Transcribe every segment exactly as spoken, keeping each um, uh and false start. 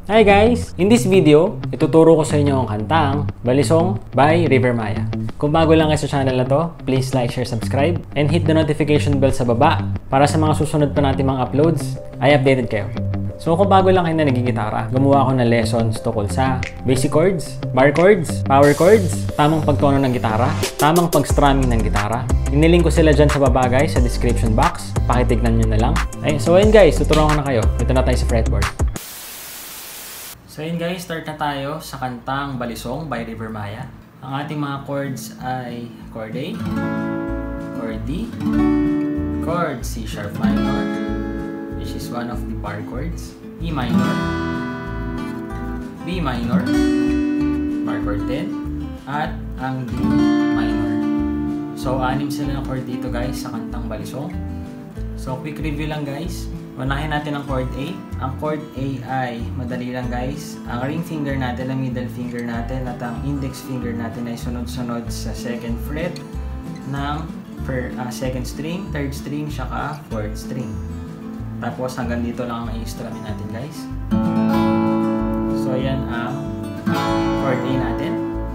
Hi guys! In this video, ituturo ko sa inyo ang kantang Balisong by River Maya. Kung bago lang kayo sa channel na to, please like, share, subscribe, and hit the notification bell sa baba para sa mga susunod pa natin mga uploads ay updated kayo. So kung bago lang kayo na nagigitara, gumawa ako ng lessons tukol sa basic chords, bar chords, power chords, tamang pagtono ng gitara, tamang pag-strumming ng gitara. Inilink ko sila dyan sa baba guys, sa description box. Pakitignan nyo na lang. Ay, so ayun guys, tuturuan ko na kayo. Ito na tayo sa fretboard. So yun guys, start na tayo sa kantang Balisong by River Maya. Ang ating mga chords ay chord A, chord D, chord C sharp minor, which is one of the bar chords, E minor, B minor, bar chord ten, at ang D minor. So anim sila ng chord dito guys sa kantang Balisong. So quick review lang guys. Unahin natin ang chord A. Ang chord A ay madali lang guys. Ang ring finger natin, ang middle finger natin at ang index finger natin ay sunod-sunod sa second fret ng per, uh, second string, third string, saka fourth string. Tapos hanggang dito lang ang i-strumming natin guys. So ayan ang chord A natin.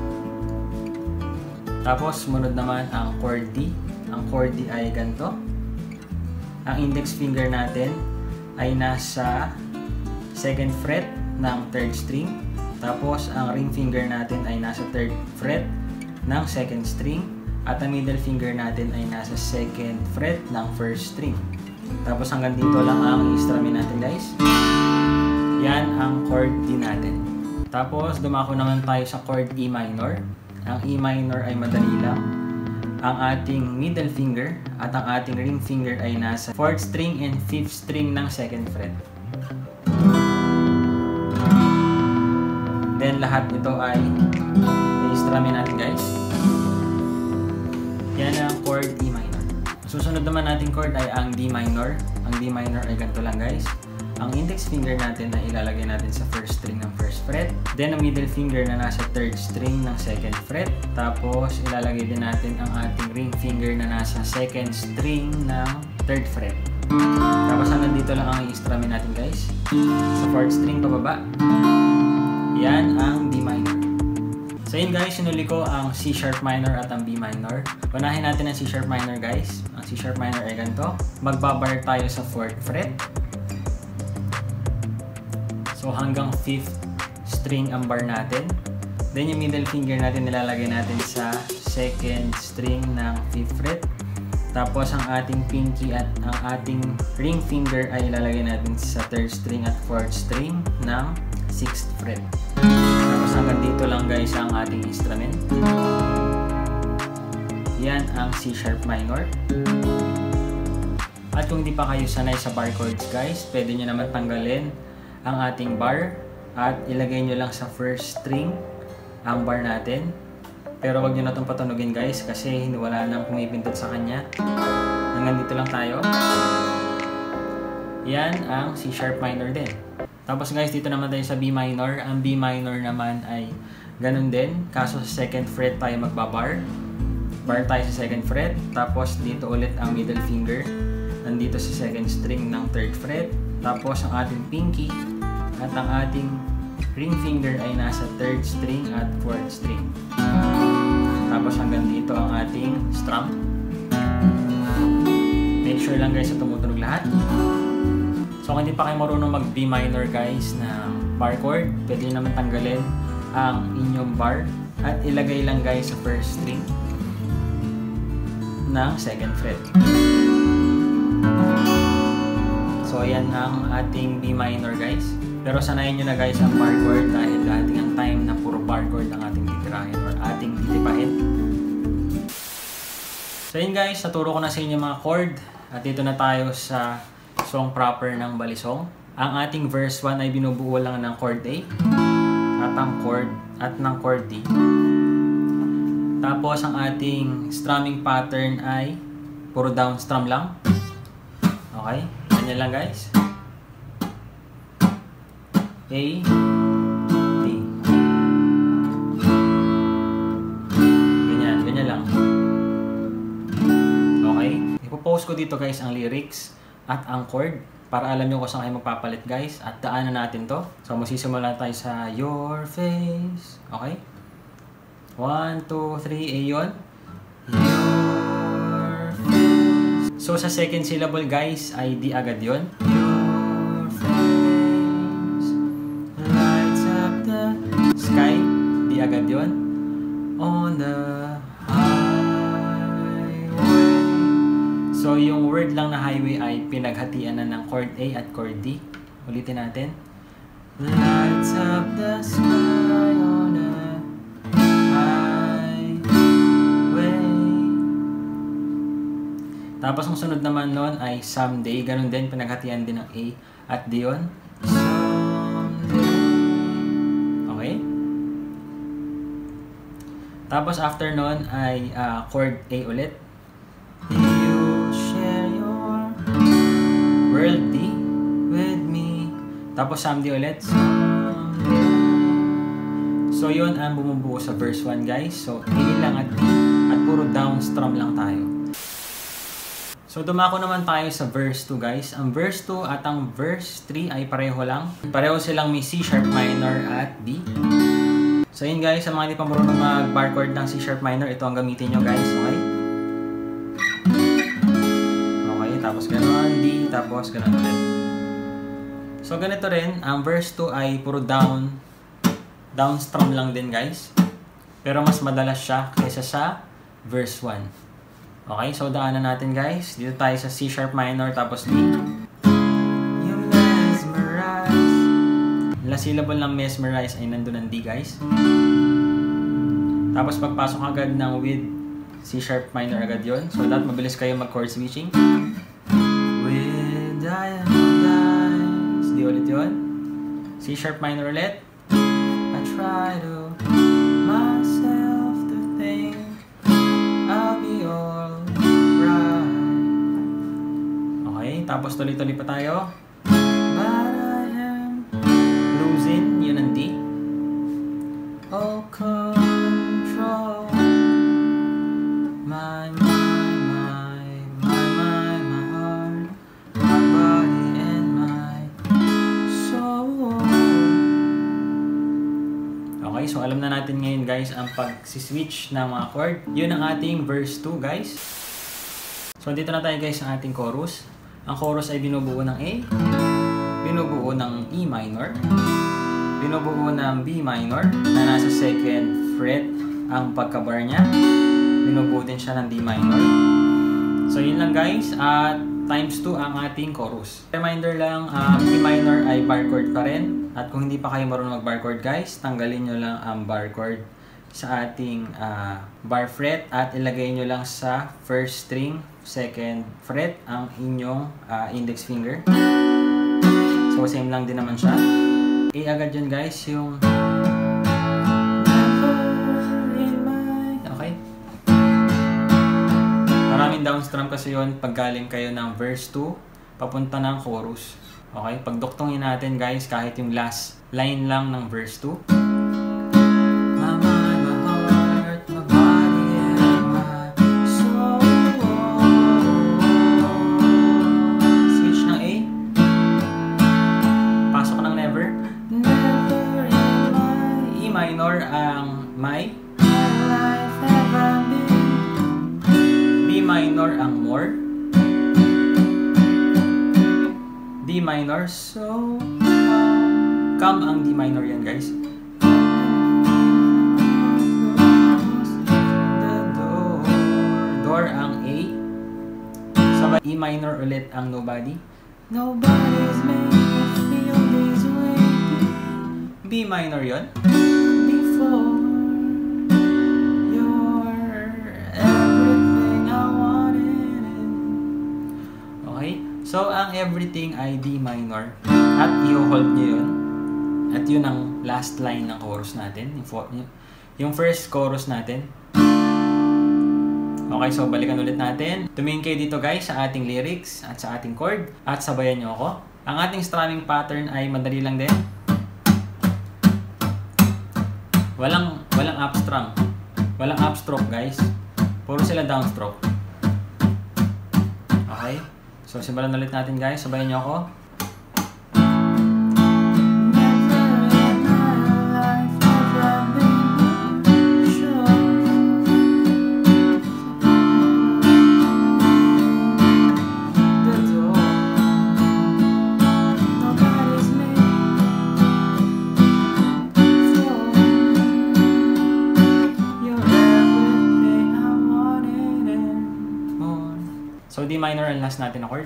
Tapos sumunod naman ang chord D. Ang chord D ay ganito. Ang index finger natin ay nasa second fret ng third string. Tapos ang ring finger natin ay nasa third fret ng second string. At ang middle finger natin ay nasa second fret ng first string. Tapos hanggang dito lang ang i-strumming natin guys. Yan ang chord D natin. Tapos dumako naman tayo sa chord E minor. Ang E minor ay madali lang. Ang ating middle finger at ang ating ring finger ay nasa fourth string and fifth string ng second fret. Then lahat ito ay i-strumming natin guys. Yan ang chord E minor. Susunod naman nating chord ay ang D minor. Ang D minor ay ganito lang guys. Ang index finger natin na ilalagay natin sa first string ng first fret. Then ang middle finger na nasa third string ng second fret. Tapos ilalagay din natin ang ating ring finger na nasa second string ng third fret. Tapos hanggang dito lang ang i-strumming natin guys. Sa fourth string pababa. Yan ang D minor. So yun guys, sinuli ko ang C sharp minor at ang B minor. Unahin natin ang C sharp minor guys. Ang C sharp minor ay ganito. Magbabar tayo sa fourth fret. So hanggang fifth string ang bar natin. Then yung middle finger natin nilalagay natin sa second string ng fifth fret. Tapos ang ating pinky at ang ating ring finger ay ilalagay natin sa third string at fourth string ng sixth fret. Tapos hanggang dito lang guys ang ating instrument. Yan ang C sharp minor. At kung di pa kayo sanay sa bar chords guys, pwede nyo naman tanggalin ang ating bar at ilagay nyo lang sa first string ang bar natin. Pero wag nyo na itong patunugin guys kasi wala nang pumipindot sa kanya. Hanggang dito lang tayo. Yan ang C sharp minor din. Tapos guys, dito naman tayo sa B minor. Ang B minor naman ay ganun din. Kaso sa second fret tayo magbabar. Bar tayo sa second fret. Tapos dito ulit ang middle finger. Nandito sa second string ng third fret. Tapos ang ating pinky at ang ating ring finger ay nasa third string at fourth string. Tapos hanggang dito ang ating strum. Make sure lang guys na tumutunog lahat. So kung hindi pa kayo marunong mag B minor guys na bar chord, pwede nyo naman tanggalin ang inyong bar at ilagay lang guys sa first string ng second fret. So ayan ang ating B minor guys. Pero sanayin nyo na guys ang bar chord dahil dating ang time na puro bar chord ang ating titirahin or ating titipahin. So yun guys, naturo ko na sa inyo mga chord. At dito na tayo sa song proper ng Balisong. Ang ating verse one ay binubuo lang ng chord A at ang chord at ng chord D. Tapos ang ating strumming pattern ay puro down strum lang. Okay? Ganyan lang guys. A, D. Ganyan, ganyan lang. Okay? Ipopost ko dito guys ang lyrics at ang chord para alam nyo kung saan kayo magpapalit guys. At daanan natin to. So magsisimula tayo sa your face. Okay? one, two, three, A yun. Your face. So sa second syllable guys ay D agad yun. Your face lights up the sky. D agad yun. On the highway. So yung word lang na highway ay pinaghatian na ng chord A at chord D. Ulitin natin. Lights up the sky on a highway. Tapos ang sunod naman nun ay someday. Ganun din, pinaghatian din ng A at D yun. Someday. Okay? Tapos after nun ay uh, chord A ulit. You share your world D with me. Tapos someday ulit. Someday. So yun ang bumubuo sa verse one guys. So A lang at D at puro down strum lang tayo. So dumako naman tayo sa verse two guys. Ang verse two at ang verse three ay pareho lang. Pareho silang may C sharp minor at D. So yun guys, sa mga hindi pa marunong mag-bar chord ng C sharp minor, ito ang gamitin nyo guys, okay? Okay, tapos gano'n, D, tapos gano'n ulit. So ganito rin, ang verse two ay puro down, down strum lang din guys. Pero mas madalas siya kaysa sa verse one. Okay, so daanan natin guys. Dito tayo sa C sharp minor tapos D. You mesmerize. Last syllable ng mesmerize ay nandun ang D guys. Tapos pagpasok agad ng with C sharp minor agad yon. So that mabilis kayo mag chord switching. With diamond eyes. D ulit yun. C sharp minor ulit. I try to myself to think I'll be all right. Okay, tapos tuloy-tuloy pa tayo. But I am losing, yun ang D. Oh, control my mind, my, my, my, my heart, my body and my soul. Okay, so alam na natin ngayon guys ang pag-switch ng mga chord. Yun ang ating verse two guys. So dito na tayo guys sa ating chorus. Ang chorus ay binubuo ng A, binubuo ng E minor, binubuo ng B minor na nasa second fret ang pagka-bar niya, binubuo din siya ng D minor. So yun lang guys, at times two ang ating chorus. Reminder lang, um, E minor ay bar chord pa rin. At kung hindi pa kayo marunong mag-bar chord guys, tanggalin nyo lang ang bar chord sa ating uh, bar fret at ilagay nyo lang sa first string, second fret ang inyong uh, index finger. So same lang din naman siya. A agad yun guys, yung okay. Maraming down strum kasi yun pag galing kayo ng verse two papunta ng chorus. Okay, pagduktongin natin guys kahit yung last line lang ng verse two. My mind, my heart, my body and my soul. Switch ng A. Pasok ng never. Never in my E minor ang my. Life ever been. B minor ang more. D minor, so come ang D minor yan guys. The door, door ang A. Sabay E minor ulit ang nobody. Nobody's made me feel this way. B minor yon. Before you're everything I wanted. Okay. So, ang everything ay D minor. At i-hold nyo yun. At yun ang last line ng chorus natin. Yung first chorus natin. Okay, so balikan ulit natin. Tumingin kayo dito guys sa ating lyrics at sa ating chord. At sabayan nyo ako. Ang ating strumming pattern ay madali lang din. Walang, walang up strum. Walang upstroke guys. Puro sila downstroke. Okay? So, simulan ulit natin guys. Sabayan niyo ako. So, D minor ang last natin na chord.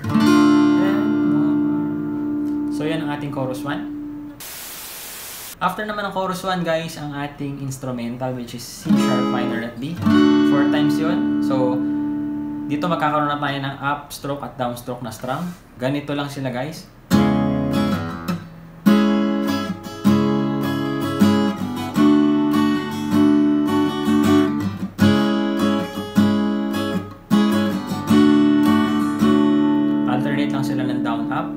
So, yan ang ating chorus one. After naman ng chorus one, guys, ang ating instrumental, which is C sharp minor at B. Four times yun. So, dito magkakaroon na tayo ng upstroke at downstroke na strum. Ganito lang sila, guys. Alternate lang sila ng down up.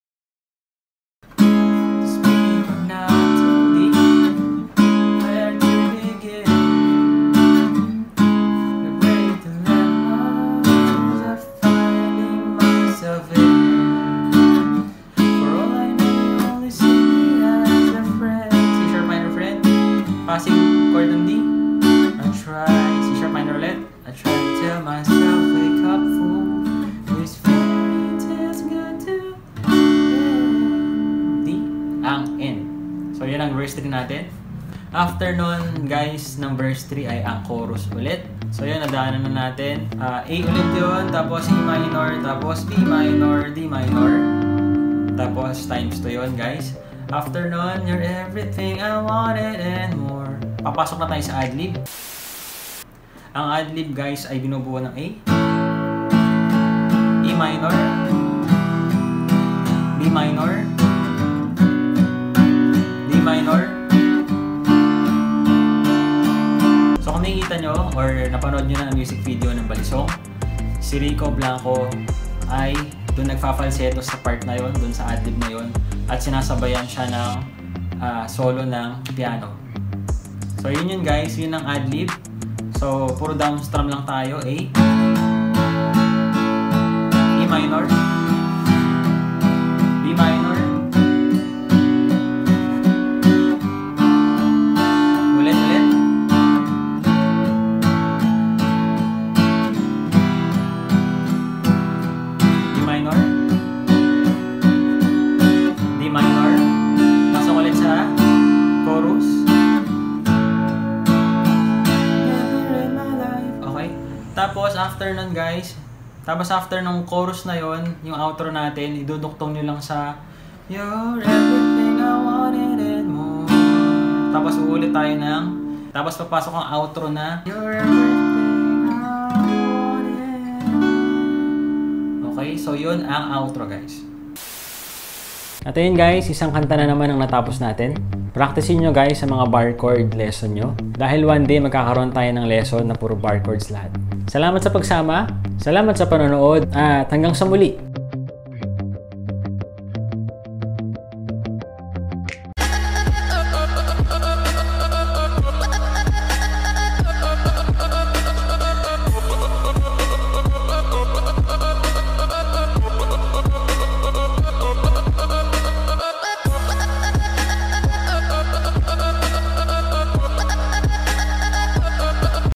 Passing chord ng D. I try C sharp minor ulit. I try to tell myself wake up fool. This fairy tale's got to end. D ang N. So yan ang verse three natin. After nun guys, ng verse three ay ang chorus ulit. So yan, nadaanan na natin. Uh, A ulit yun, tapos E minor, tapos B minor, D minor. Tapos times two yun guys. After nun, you're everything I wanted and more. Papasok na tayo sa adlib. Ang adlib guys ay binubuo ng A, E minor, B minor, D minor. So kung nakikita nyo or napanood nyo na ang music video ng Balisong, si Rico Blanco ay doon nagfa-falsetto sa part na yon, doon sa adlib na yon, at sinasabayan siya ng uh, solo ng piano. So yun yun guys, yun ang adlib. So puro down strum lang tayo. A, E minor, B minor, ulit ulit, E minor, D minor, pasok ulit sa chorus. Tapos after nun guys, tapos after nung chorus na yon, yung outro natin, iduduktong nyo lang sa you're everything I wanted and more. Tapos uulit tayo ng, tapos papasok ang outro na you're everything I wanted. Okay, so yun ang outro guys. At ayun guys, isang kanta na naman ang natapos natin. Practicein nyo guys sa mga bar chord lesson nyo. Dahil one day magkakaroon tayo ng lesson na puro bar chords lahat. Salamat sa pagsama, salamat sa panonood, at hanggang sa muli!